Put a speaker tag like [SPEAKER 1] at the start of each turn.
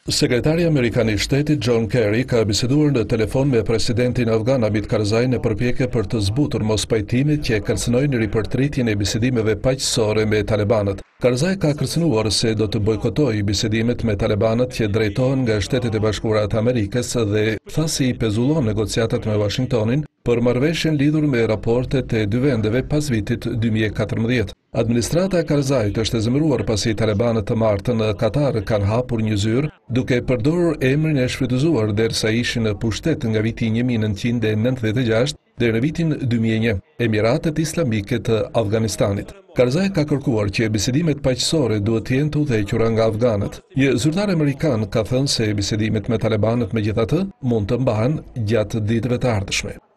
[SPEAKER 1] Sekretari Amerikan i Shtetit John Kerry ka biseduar në telefon me presidentin afgan Hamid Karzai në përpjekje për të zbutur mospajtimit që kërcënojnë ripërtritjen e bisedimeve paqësore me talibanët. Karzai ka kërcënuar se do të bojkotojë bisedimet me talibanët që drejtohen nga Shtetet e Bashkuara të Amerikës dhe tha se i pezullon negociatat me Washingtonin për marrëveshjen lidhur me raportet e dy vendeve pas vitit 2014. Administrata e Karzait është e zemëruar pasi talibanët të martën në Katar kanë hapur një zyrë duke përdorur emrin e shfrytëzuar derisa ishin në pushtet nga viti 1996 deri në vitin 2001, Emiratet Islamike të Afganistanit. Karzai ka kërkuar që bisedimet paqësore duhet të jenë të udhëhequra nga afganët. Një zyrtar amerikan ka thënë se bisedimet me talibanët megjithatë mund të mbahen gjatë ditëve të ardhshme.